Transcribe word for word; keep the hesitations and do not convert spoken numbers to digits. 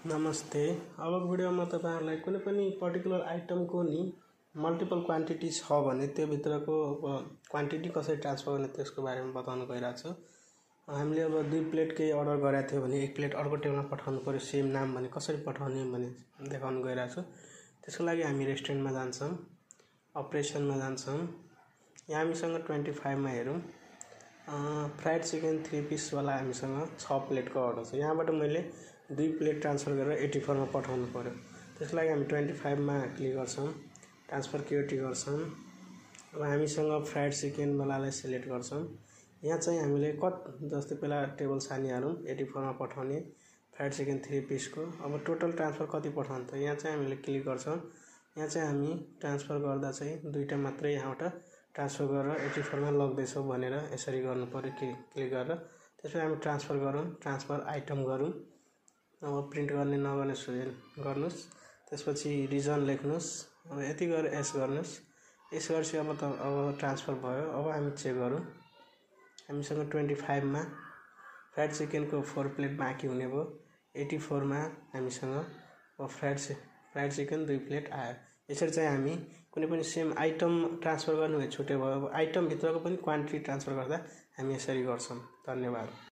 नमस्ते। अबको भिडियोमा तपाईहरुलाई कुनै पनि पर्टिकुलर आइटमको नि मल्टिपल क्वान्टिटी छ भने त्यो भित्रको अब क्वान्टिटी कसरी ट्रान्सफर गर्ने त्यसको बारेमा बताउन गइरहेको छु। हामीले अब दुई प्लेट केही अर्डर गरेको थियो भने एक प्लेट अर्को टेबलमा पठाउनु पर्यो सेम नाम भने कसरी पठाउने भने देखाउन गइरहेको छु। त्यसको लागि हामी रेस्टुरेन्टमा जान्छौं, अपरेसनमा जान्छौं। यहाँ हामीसँग पच्चीस मा हेरौं फ्राइड चिकन थ्री पीस वाला हामीसँग छ प्लेटको अर्डर छ। यहाँबाट मैले दुई प्लेट ट्रान्सफर गरेर चौरासी मा पठाउनु पर्यो। त्यसको लागि हामी पच्चीस मा क्लिक गर्छौं, ट्रान्सफर क्युटी गर्छौं। अब हामीसँग फ्राइड चिकन वालालाई सिलेक्ट गर्छौं। यहाँ चाहिँ हामीले कट जस्तै पहिला टेबल छानिहालौं चौरासी मा पठाउने फ्राइड चिकन थ्री पीस को। अब टोटल ट्रान्सफर कति पठाउनु त यहाँ चाहिँ हामीले क्लिक गर्छौं। यहाँ चाहिँ हामी ट्रान्सफर गर्दा चाहिँ दुईटा मात्रै यहाँबाट ट्रान्सफर गरेर चौरासी मा लग्दै छौ भनेर यसरी गर्नु पर्यो क्लिक गरेर। त्यसपछि हामी ट्रान्सफर गरौँ, ट्रान्सफर आइटम गरौँ। अब प्रिन्ट गर्ने नगर्ने गर्नुस्, त्यसपछि रिजन लेख्नुस्। अब यति गरेर एस गर्नुस्। यस गरेपछि अब त अब ट्रान्सफर भयो। अब हामी चेक गरौँ। हामीसँग पच्चीस मा फ्राइड चिकन को चार प्लेट बाँकी हुने भयो। चौरासी मा हामीसँग अब फ्राइड फ्राइड चिकन दुई प्लेट आयो। यसरी चाहिँ हामी कुनै पनि सेम आइटम ट्रान्सफर गर्नु भए छुट्यो भयो। अब आइटम भित्रको पनि क्वान्टिटी ट्रान्सफर गर्दा हामी यसरी गर्छौं। धन्यवाद।